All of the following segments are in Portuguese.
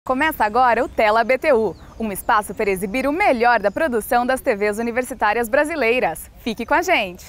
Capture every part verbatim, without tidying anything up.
Começa agora o Tela B T U, um espaço para exibir o melhor da produção das T Vs universitárias brasileiras. Fique com a gente!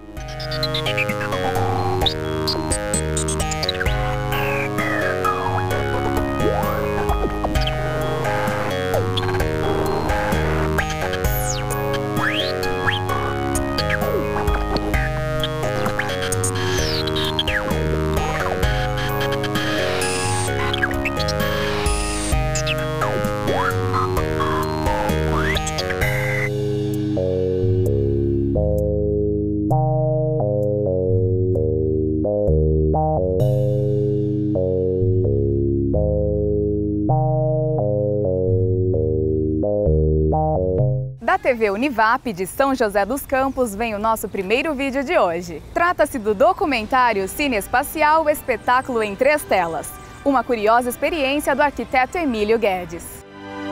Da T V Univap de São José dos Campos vem o nosso primeiro vídeo de hoje. Trata-se do documentário Cine Espacial, Espetáculo em Três Telas, uma curiosa experiência do arquiteto Emílio Guedes.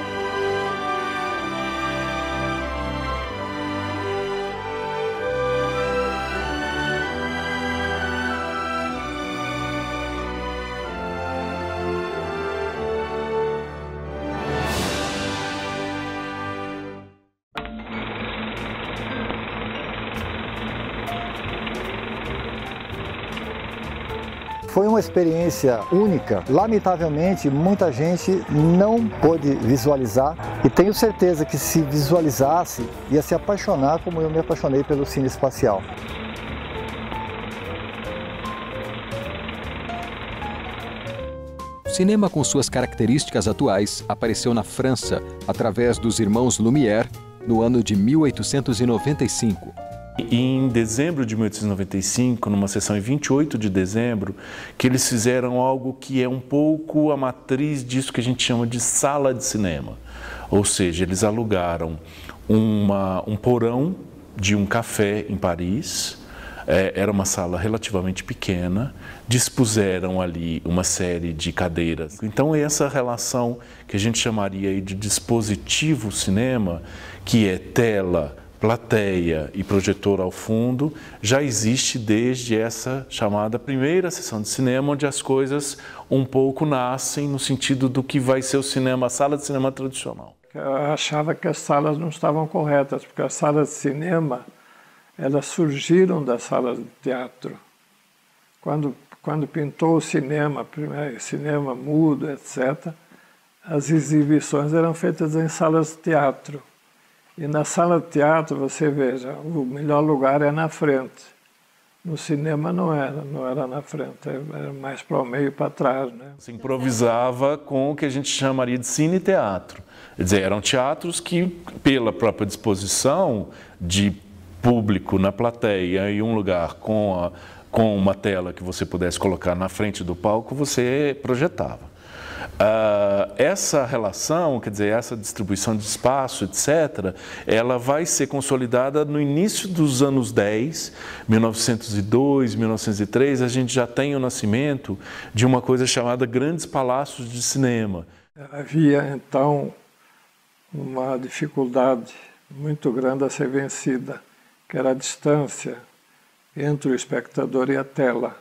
Foi uma experiência única. Lamentavelmente, muita gente não pôde visualizar e tenho certeza que se visualizasse, ia se apaixonar como eu me apaixonei pelo cine espacial. O cinema com suas características atuais apareceu na França através dos irmãos Lumière no ano de mil oitocentos e noventa e cinco. Em dezembro de mil oitocentos e noventa e cinco, numa sessão em vinte e oito de dezembro, que eles fizeram algo que é um pouco a matriz disso que a gente chama de sala de cinema. Ou seja, eles alugaram uma, um porão de um café em Paris, é, era uma sala relativamente pequena, dispuseram ali uma série de cadeiras. Então essa relação que a gente chamaria de dispositivo cinema, que é tela, plateia e projetor ao fundo, já existe desde essa chamada primeira sessão de cinema, onde as coisas um pouco nascem no sentido do que vai ser o cinema, a sala de cinema tradicional. Eu achava que as salas não estavam corretas, porque as salas de cinema, elas surgiram das salas de teatro. Quando, quando pintou o cinema, primeiro, cinema mudo, etcétera, as exibições eram feitas em salas de teatro. E na sala de teatro, você veja, o melhor lugar é na frente. No cinema não era, não era na frente, era mais para o meio e para trás, né? Se improvisava com o que a gente chamaria de cine-teatro. Quer dizer, eram teatros que, pela própria disposição de público na plateia e um lugar com, a, com uma tela que você pudesse colocar na frente do palco, você projetava. Uh, essa relação, quer dizer, essa distribuição de espaço, etcétera, ela vai ser consolidada no início dos anos dez, mil novecentos e dois, mil novecentos e três, a gente já tem o nascimento de uma coisa chamada grandes palácios de cinema. Havia, então, uma dificuldade muito grande a ser vencida, que era a distância entre o espectador e a tela.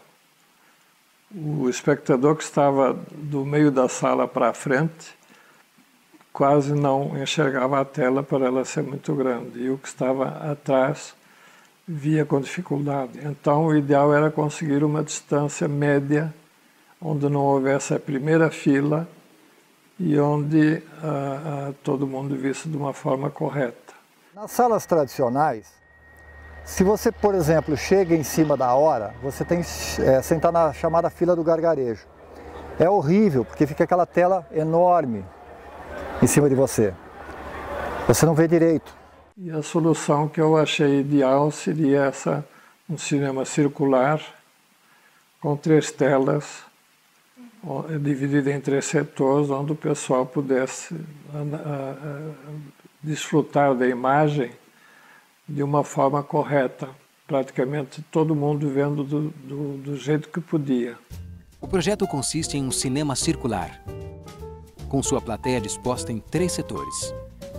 O espectador que estava do meio da sala para frente quase não enxergava a tela por ela ser muito grande, e o que estava atrás via com dificuldade. Então o ideal era conseguir uma distância média, onde não houvesse a primeira fila e onde ah, ah, todo mundo visse de uma forma correta. Nas salas tradicionais, se você, por exemplo, chega em cima da hora, você tem que é, sentar na chamada fila do gargarejo. É horrível, porque fica aquela tela enorme em cima de você. Você não vê direito. E a solução que eu achei ideal seria essa, um cinema circular, com três telas, dividido em três setores, onde o pessoal pudesse a, a, a, desfrutar da imagem de uma forma correta, praticamente todo mundo vendo do, do, do jeito que podia. O projeto consiste em um cinema circular, com sua plateia disposta em três setores.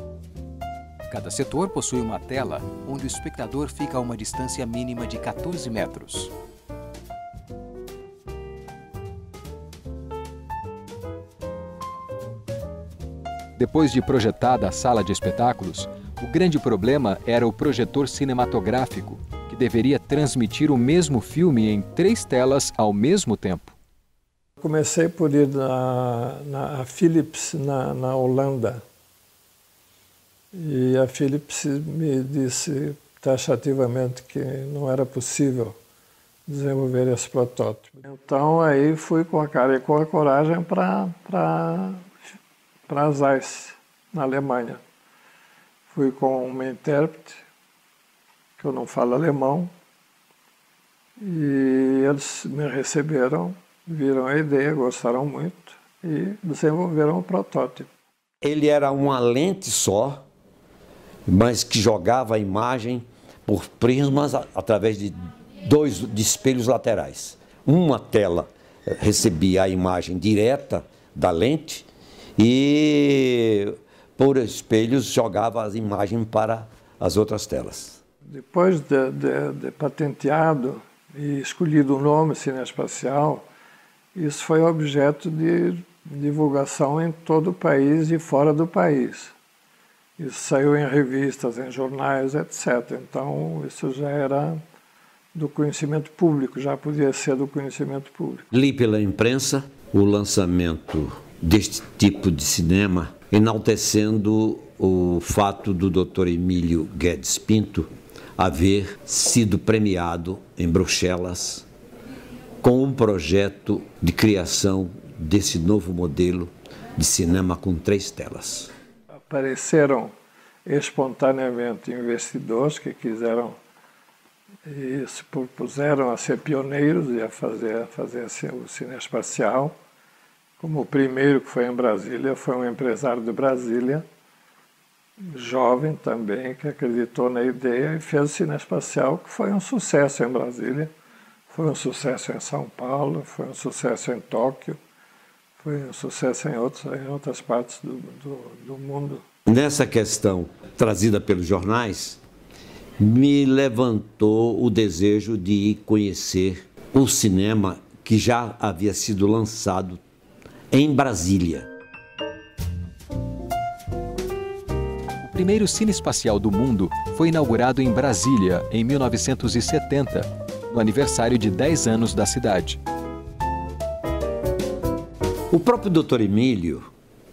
Cada setor possui uma tela onde o espectador fica a uma distância mínima de quatorze metros. Depois de projetada a sala de espetáculos, o grande problema era o projetor cinematográfico, que deveria transmitir o mesmo filme em três telas ao mesmo tempo. Comecei por ir na, na Philips, na, na Holanda. E a Philips me disse taxativamente que não era possível desenvolver esse protótipo. Então aí fui com a cara e com a coragem para para Zeiss, na Alemanha. Fui com uma intérprete, que eu não falo alemão, e eles me receberam, viram a ideia, gostaram muito e desenvolveram o protótipo. Ele era uma lente só, mas que jogava a imagem por prismas através de dois de espelhos laterais. Uma tela recebia a imagem direta da lente e por espelhos jogava as imagens para as outras telas. Depois de, de, de patenteado e escolhido o nome Cinespacial, isso foi objeto de divulgação em todo o país e fora do país. Isso saiu em revistas, em jornais, etcétera. Então, isso já era do conhecimento público, já podia ser do conhecimento público. Li pela imprensa o lançamento deste tipo de cinema, enaltecendo o fato do doutor Emílio Guedes Pinto haver sido premiado em Bruxelas com um projeto de criação desse novo modelo de cinema com três telas. Apareceram espontaneamente investidores que quiseram e se propuseram a ser pioneiros e a fazer, a fazer o Cinespacial. Como o primeiro que foi em Brasília, foi um empresário de Brasília, jovem também, que acreditou na ideia e fez o Cinespacial, que foi um sucesso em Brasília, foi um sucesso em São Paulo, foi um sucesso em Tóquio, foi um sucesso em, outros, em outras partes do, do, do mundo. Nessa questão trazida pelos jornais, me levantou o desejo de ir conhecer o cinema que já havia sido lançado em Brasília. O primeiro cinespacial do mundo foi inaugurado em Brasília em mil novecentos e setenta, no aniversário de dez anos da cidade. O próprio doutor Emílio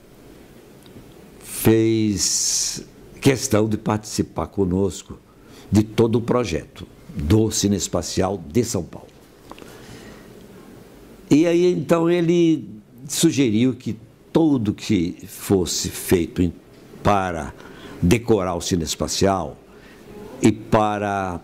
fez questão de participar conosco de todo o projeto do Cinespacial de São Paulo. E aí, então, ele sugeriu que tudo que fosse feito para decorar o Cinespacial e para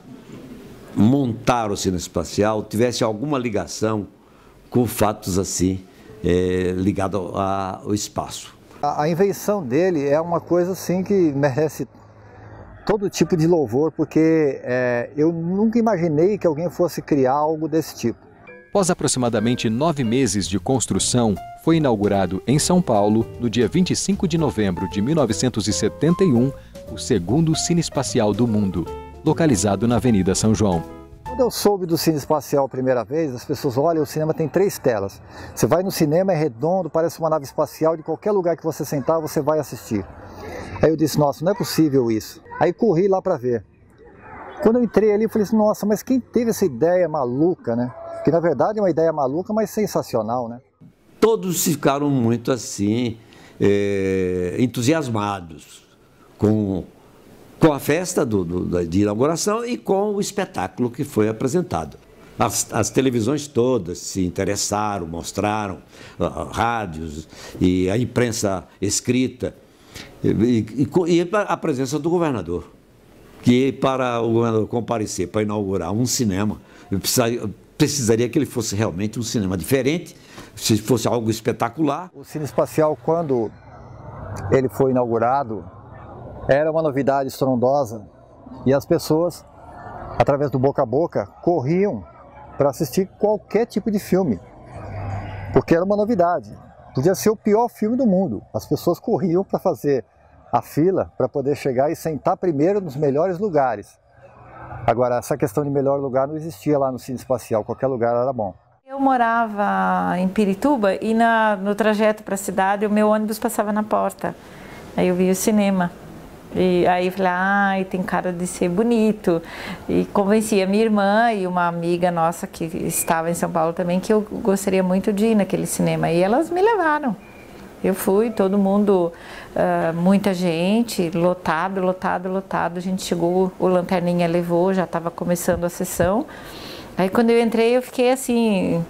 montar o Cinespacial tivesse alguma ligação com fatos assim, é, ligados ao espaço. A, a invenção dele é uma coisa assim que merece todo tipo de louvor, porque é, eu nunca imaginei que alguém fosse criar algo desse tipo. Após aproximadamente nove meses de construção, foi inaugurado em São Paulo, no dia vinte e cinco de novembro de mil novecentos e setenta e um, o segundo Cinespacial do mundo, localizado na Avenida São João. Quando eu soube do Cinespacial a primeira vez, as pessoas olham, o cinema tem três telas. Você vai no cinema, é redondo, parece uma nave espacial, de qualquer lugar que você sentar, você vai assistir. Aí eu disse, nossa, não é possível isso. Aí corri lá para ver. Quando eu entrei ali, eu falei assim, nossa, mas quem teve essa ideia maluca, né? Que na verdade é uma ideia maluca, mas sensacional, né? Todos ficaram muito assim, é, entusiasmados com, com a festa do, do, de inauguração e com o espetáculo que foi apresentado. As, as televisões todas se interessaram, mostraram, uh, rádios e a imprensa escrita, e, e, e a presença do governador, que para o governador comparecer para inaugurar um cinema, precisaria, precisaria que ele fosse realmente um cinema diferente, se fosse algo espetacular. O Cinespacial, quando ele foi inaugurado, era uma novidade estrondosa e as pessoas, através do boca a boca, corriam para assistir qualquer tipo de filme, porque era uma novidade. Podia ser o pior filme do mundo. As pessoas corriam para fazer a fila para poder chegar e sentar primeiro nos melhores lugares. Agora, essa questão de melhor lugar não existia lá no Cinespacial, qualquer lugar era bom. Eu morava em Pirituba e na, no trajeto para a cidade o meu ônibus passava na porta Aí eu vi o cinema. E aí eu falei, ai, tem cara de ser bonito. E convenci a minha irmã e uma amiga nossa que estava em São Paulo também, que eu gostaria muito de ir naquele cinema. E elas me levaram. Eu fui, todo mundo, uh, muita gente, lotado, lotado, lotado. A gente chegou, o Lanterninha levou, já estava começando a sessão. Aí quando eu entrei, eu fiquei assim,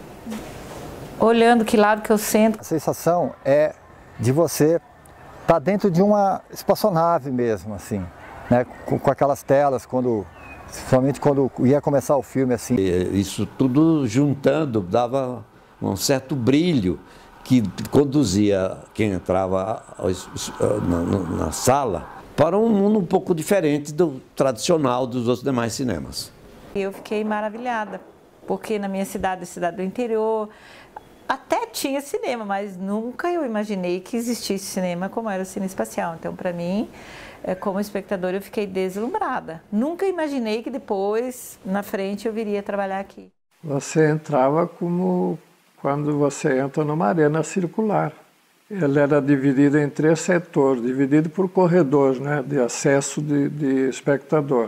olhando que lado que eu sento. A sensação é de você estar dentro de uma espaçonave mesmo, assim, né? Com, com aquelas telas, quando, somente quando ia começar o filme, assim. Isso tudo juntando dava um certo brilho que conduzia quem entrava na, na sala para um mundo um pouco diferente do tradicional dos outros demais cinemas. Eu fiquei maravilhada, porque na minha cidade, cidade do interior, até tinha cinema, mas nunca eu imaginei que existisse cinema como era o Cine Espacial. Então, para mim, como espectadora, eu fiquei deslumbrada. Nunca imaginei que depois, na frente, eu viria trabalhar aqui. Você entrava como quando você entra numa arena circular. Ele era dividido em três setores, dividido por corredores, né, de acesso de, de espectador.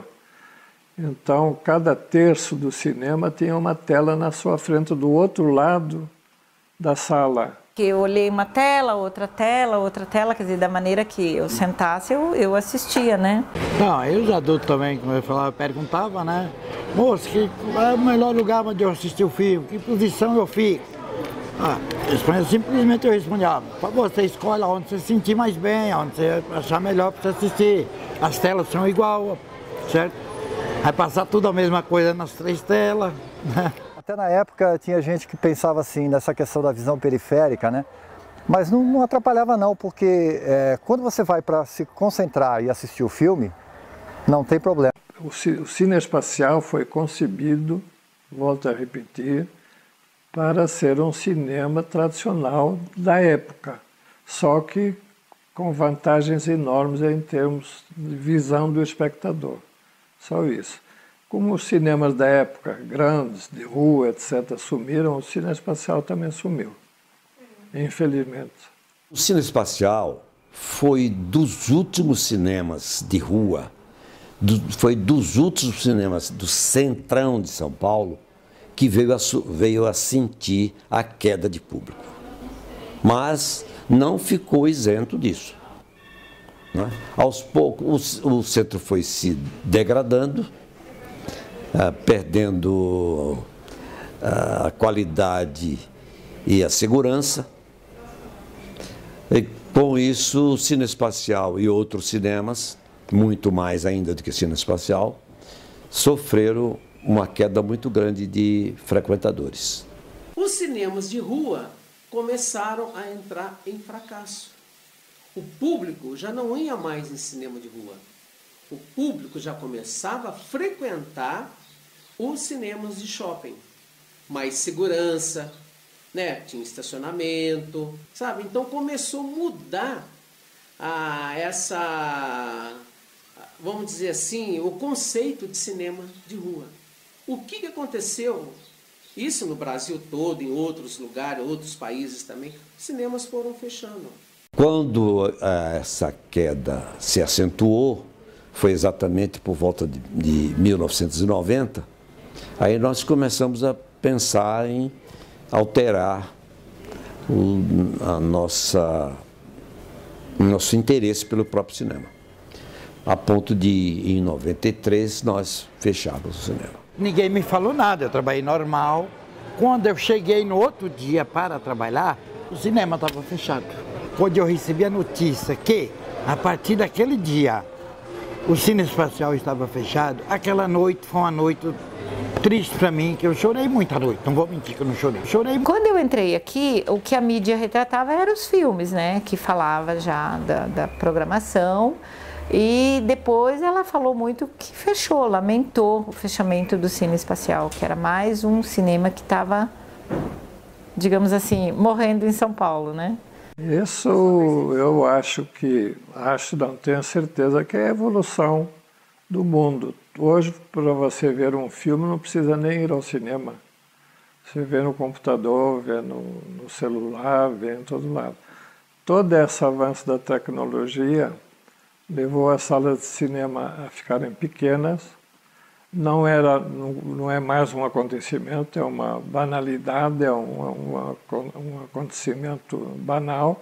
Então, cada terço do cinema tinha uma tela na sua frente do outro lado da sala. Eu olhei uma tela, outra tela, outra tela, quer dizer, da maneira que eu sentasse, eu, eu assistia, né? Não, eu os adultos também, como eu falava, perguntava, né? Moço, que é o melhor lugar onde eu assisti o filme? Que posição eu fico? Ah, simplesmente eu respondia, por favor, você escolhe onde você se sentir mais bem, onde você achar melhor para você assistir. As telas são igual, certo? Vai passar tudo a mesma coisa nas três telas, né? Até na época tinha gente que pensava assim, nessa questão da visão periférica, né? Mas não, não atrapalhava não, porque é, quando você vai para se concentrar e assistir o filme, não tem problema. O, o Cine Espacial foi concebido, volto a repetir, para ser um cinema tradicional da época, só que com vantagens enormes em termos de visão do espectador. Só isso. Como os cinemas da época, grandes, de rua, etcétera, sumiram, o Cine Espacial também sumiu, infelizmente. O Cine Espacial foi dos últimos cinemas de rua, do, foi dos últimos cinemas do centrão de São Paulo, que veio a, veio a sentir a queda de público. Mas não ficou isento disso, né? Aos poucos, o, o centro foi se degradando, Uh, perdendo uh, a qualidade e a segurança. E, com isso, o Cine Espacial e outros cinemas, muito mais ainda do que o Cine Espacial, sofreram uma queda muito grande de frequentadores. Os cinemas de rua começaram a entrar em fracasso. O público já não ia mais em cinema de rua. O público já começava a frequentar os cinemas de shopping. Mais segurança, né? Tinha estacionamento, sabe? Então começou a mudar a, essa, vamos dizer assim, o conceito de cinema de rua. O que, que aconteceu? Isso no Brasil todo, em outros lugares, outros países também, os cinemas foram fechando. Quando uh, essa queda se acentuou, foi exatamente por volta de, de mil novecentos e noventa, aí nós começamos a pensar em alterar o a nossa, nosso interesse pelo próprio cinema, a ponto de, em noventa e três, nós fecharmos o cinema. Ninguém me falou nada, eu trabalhei normal. Quando eu cheguei no outro dia para trabalhar, o cinema estava fechado. Quando eu recebi a notícia que, a partir daquele dia, o Cine Espacial estava fechado, aquela noite foi uma noite triste para mim, que eu chorei muita noite, não vou mentir que eu não chorei. Chorei. Quando eu entrei aqui, o que a mídia retratava eram os filmes, né, que falava já da, da programação, e depois ela falou muito que fechou, lamentou o fechamento do Cine Espacial, que era mais um cinema que estava, digamos assim, morrendo em São Paulo, né? Isso eu acho que, acho, não tenho certeza, que é a evolução do mundo. Hoje, para você ver um filme, não precisa nem ir ao cinema. Você vê no computador, vê no, no celular, vê em todo lado. todo esse avanço da tecnologia levou as salas de cinema a ficarem pequenas. Não, era, não, não é mais um acontecimento, é uma banalidade, é um, um, um acontecimento banal.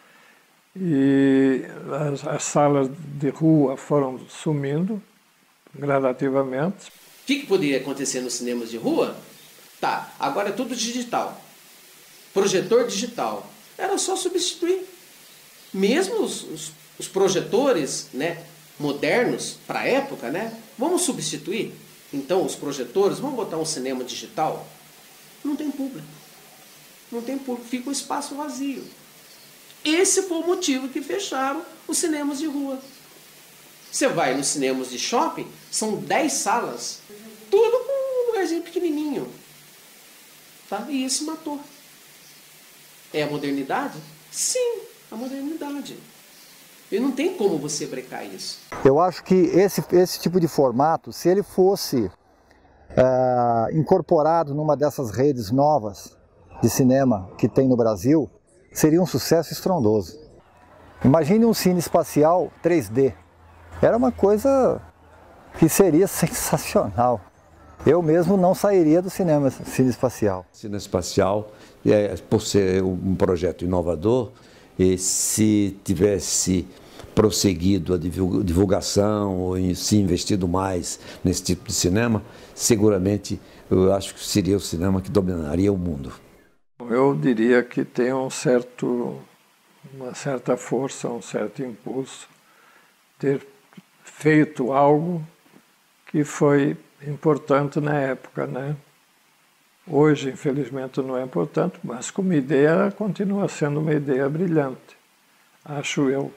E as, as salas de rua foram sumindo gradativamente. O que, que poderia acontecer nos cinemas de rua? Tá, agora é tudo digital. Projetor digital. Era só substituir. Mesmo os, os, os projetores, né, modernos para a época, né, vamos substituir? Então, os projetores, vamos botar um cinema digital? Não tem público. Não tem público, fica um espaço vazio. Esse foi o motivo que fecharam os cinemas de rua. Você vai nos cinemas de shopping, são dez salas, tudo com um lugarzinho pequenininho. Tá? E isso matou. É a modernidade? Sim, a modernidade. E não tem como você brecar isso. Eu acho que esse, esse tipo de formato, se ele fosse é, incorporado numa dessas redes novas de cinema que tem no Brasil, seria um sucesso estrondoso. Imagine um cine espacial três D. Era uma coisa que seria sensacional. Eu mesmo não sairia do cinema cine espacial. Cine espacial, é, por ser um projeto inovador, e se tivesse prosseguido a divulgação ou se investido mais nesse tipo de cinema, seguramente eu acho que seria o cinema que dominaria o mundo. Eu diria que tem um certo, uma certa força, um certo impulso ter feito algo que foi importante na época, né? Hoje, infelizmente, não é importante, mas como ideia continua sendo uma ideia brilhante, acho eu.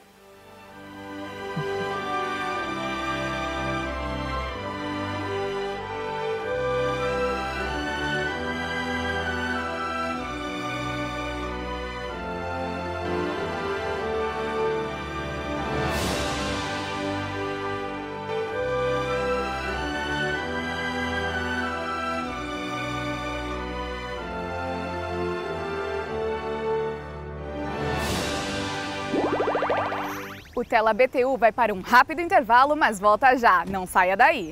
O Tela B T U vai para um rápido intervalo, mas volta já. Não saia daí.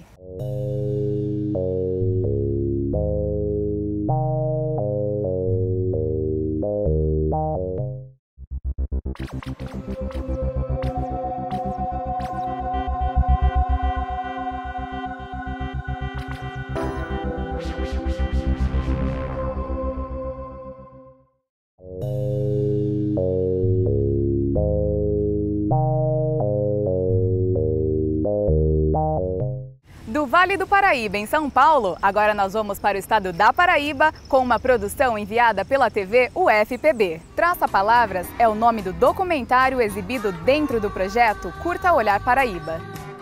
Do Vale do Paraíba, em São Paulo, agora nós vamos para o estado da Paraíba com uma produção enviada pela T V U F P B. Traça Palavras é o nome do documentário exibido dentro do projeto Curta Olhar Paraíba.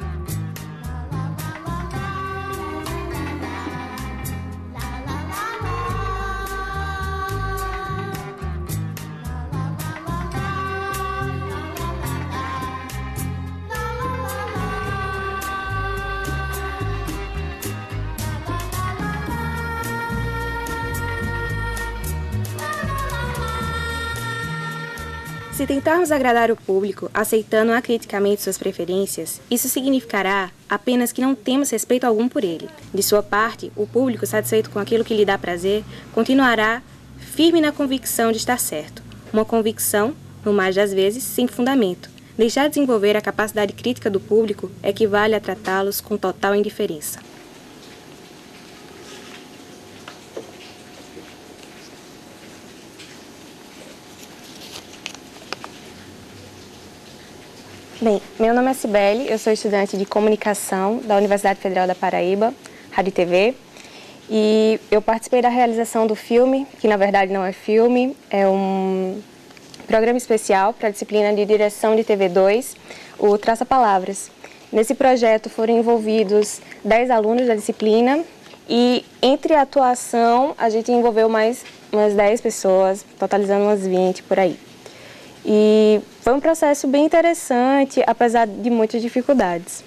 Se tentarmos agradar o público, aceitando acriticamente suas preferências, isso significará apenas que não temos respeito algum por ele. De sua parte, o público, satisfeito com aquilo que lhe dá prazer, continuará firme na convicção de estar certo. Uma convicção, no mais das vezes, sem fundamento. Deixar de desenvolver a capacidade crítica do público equivale a tratá-los com total indiferença. Bem, meu nome é Cibele, eu sou estudante de Comunicação da Universidade Federal da Paraíba, Rádio e T V, e eu participei da realização do filme, que na verdade não é filme, é um programa especial para a disciplina de Direção de T V dois, o Traça Palavras. Nesse projeto foram envolvidos dez alunos da disciplina e entre a atuação a gente envolveu mais umas dez pessoas, totalizando umas vinte por aí. E foi um processo bem interessante, apesar de muitas dificuldades.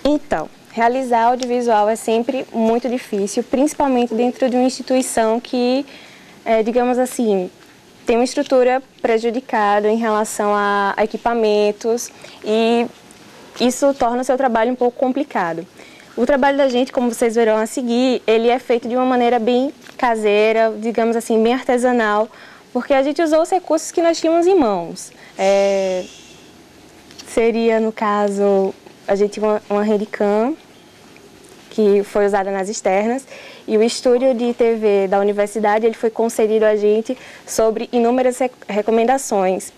Então, realizar audiovisual é sempre muito difícil, principalmente dentro de uma instituição que, é, digamos assim, tem uma estrutura prejudicada em relação a, a equipamentos e isso torna o seu trabalho um pouco complicado. O trabalho da gente, como vocês verão a seguir, ele é feito de uma maneira bem caseira, digamos assim, bem artesanal, porque a gente usou os recursos que nós tínhamos em mãos. É, seria, no caso, a gente tinha uma, uma Handycam, que foi usada nas externas, e o estúdio de T V da universidade ele foi concedido a gente sobre inúmeras rec recomendações.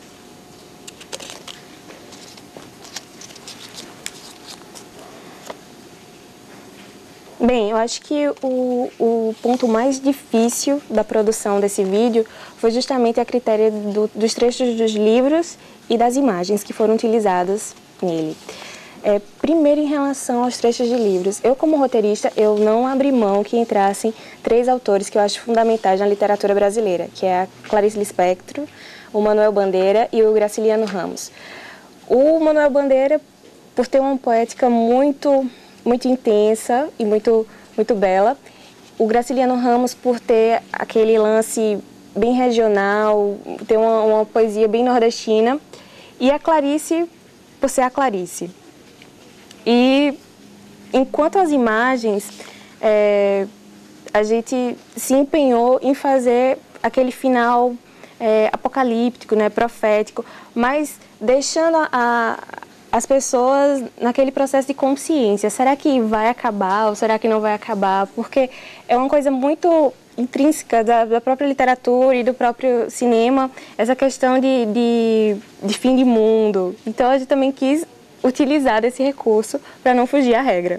Bem, eu acho que o, o ponto mais difícil da produção desse vídeo foi justamente a critério do, dos trechos dos livros e das imagens que foram utilizadas nele. É, primeiro, em relação aos trechos de livros, eu como roteirista, eu não abri mão que entrassem três autores que eu acho fundamentais na literatura brasileira, que é a Clarice Lispector, o Manuel Bandeira e o Graciliano Ramos. O Manuel Bandeira, por ter uma poética muito, muito intensa e muito, muito bela, o Graciliano Ramos, por ter aquele lance bem regional, ter uma, uma poesia bem nordestina, e a Clarice, por ser a Clarice. E enquanto as imagens, é, a gente se empenhou em fazer aquele final é, apocalíptico, né, profético, mas deixando a, a, as pessoas naquele processo de consciência. Será que vai acabar ou será que não vai acabar? Porque é uma coisa muito intrínseca da, da própria literatura e do próprio cinema, essa questão de, de, de fim de mundo. Então a gente também quis utilizar esse recurso para não fugir à regra.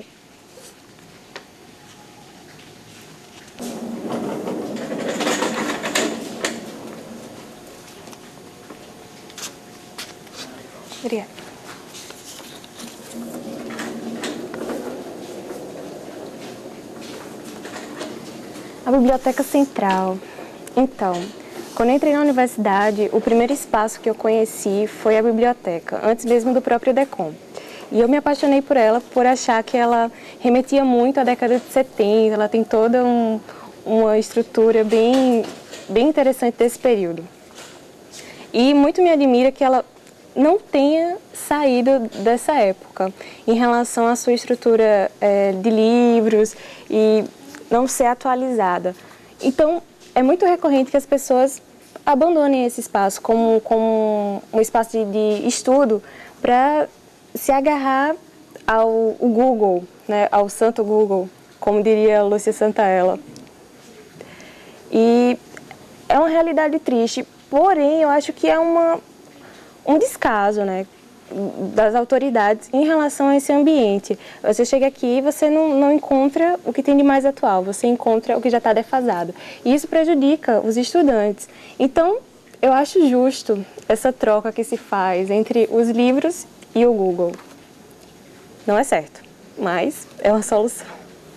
Obrigada. A Biblioteca Central. Então, quando eu entrei na universidade, o primeiro espaço que eu conheci foi a biblioteca, antes mesmo do próprio DECOM. E eu me apaixonei por ela, por achar que ela remetia muito à década de setenta, ela tem toda um, uma estrutura bem, bem interessante desse período. E muito me admira que ela não tenha saído dessa época, em relação à sua estrutura é, de livros e não ser atualizada. Então, é muito recorrente que as pessoas abandonem esse espaço como, como um espaço de, de estudo para se agarrar ao, ao Google, né, ao santo Google, como diria Lúcia Santaella. E é uma realidade triste, porém eu acho que é uma, um descaso, né, das autoridades em relação a esse ambiente. Você chega aqui e você não, não encontra o que tem de mais atual, você encontra o que já está defasado. E isso prejudica os estudantes. Então, eu acho justo essa troca que se faz entre os livros e o Google. Não é certo, mas é uma solução.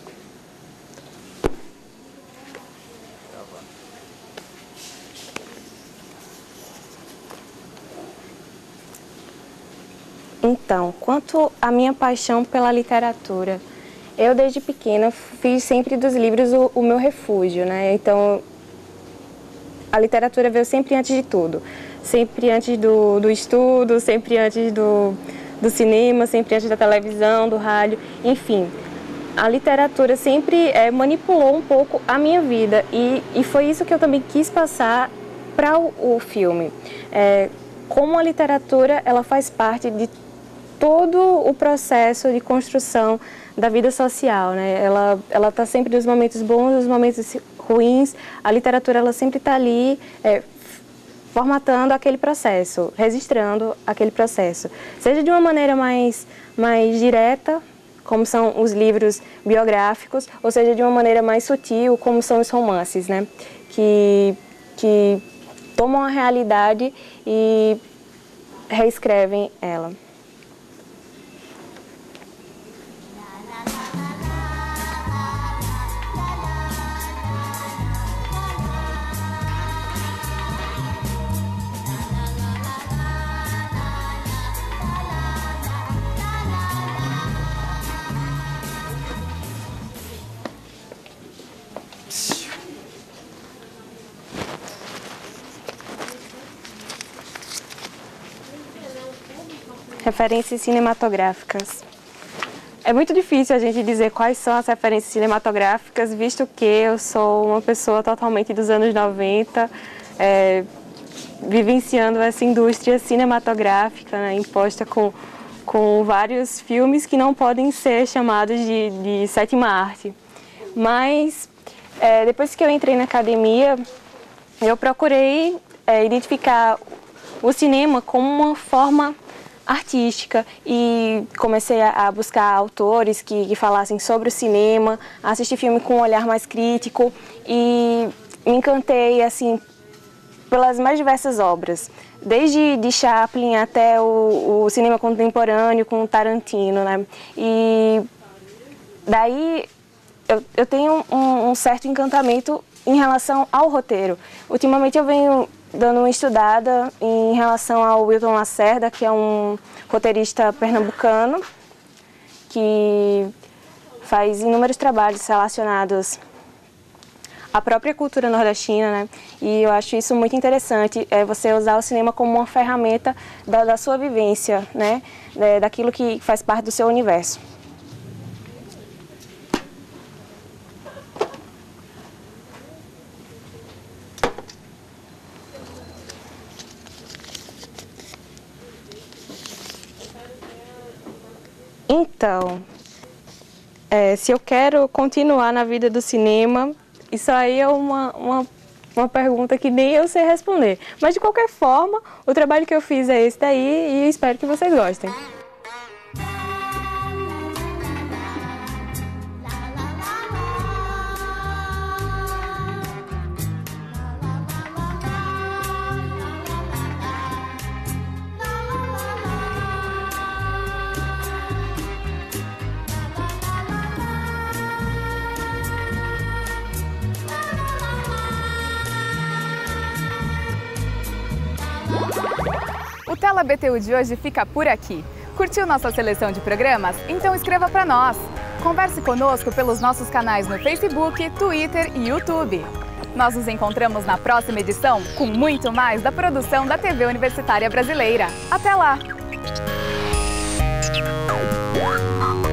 Então, quanto à minha paixão pela literatura, eu desde pequena fiz sempre dos livros o, o meu refúgio, né? Então, a literatura veio sempre antes de tudo. Sempre antes do, do estudo, sempre antes do, do cinema, sempre antes da televisão, do rádio, enfim. A literatura sempre é, manipulou um pouco a minha vida e, e foi isso que eu também quis passar para o, o filme. É, como a literatura ela faz parte de todo o processo de construção da vida social, né? Ela ela está sempre nos momentos bons, nos momentos ruins. A literatura ela sempre está ali é, formatando aquele processo, registrando aquele processo, seja de uma maneira mais mais direta, como são os livros biográficos, ou seja de uma maneira mais sutil, como são os romances, né? Que que tomam a realidade e reescrevem ela. Referências cinematográficas. É muito difícil a gente dizer quais são as referências cinematográficas, visto que eu sou uma pessoa totalmente dos anos noventa, é, vivenciando essa indústria cinematográfica, né, imposta com, com vários filmes que não podem ser chamados de, de sétima arte. Mas, é, depois que eu entrei na academia, eu procurei é, identificar o cinema como uma forma artística e comecei a buscar autores que, que falassem sobre o cinema, assistir filme com um olhar mais crítico e me encantei assim pelas mais diversas obras, desde de Chaplin até o, o cinema contemporâneo com Tarantino, né? E daí eu, eu tenho um, um certo encantamento em relação ao roteiro. Ultimamente eu venho dando uma estudada em relação ao Wilton Lacerda, que é um roteirista pernambucano, que faz inúmeros trabalhos relacionados à própria cultura nordestina, né? E eu acho isso muito interessante, é você usar o cinema como uma ferramenta da, da sua vivência, né? É, daquilo que faz parte do seu universo. Então, é, se eu quero continuar na vida do cinema, isso aí é uma, uma, uma pergunta que nem eu sei responder. Mas, de qualquer forma, o trabalho que eu fiz é esse daí e espero que vocês gostem. O Tela B T U de hoje fica por aqui. Curtiu nossa seleção de programas? Então escreva para nós. Converse conosco pelos nossos canais no Facebook, Twitter e YouTube. Nós nos encontramos na próxima edição com muito mais da produção da T V Universitária Brasileira. Até lá!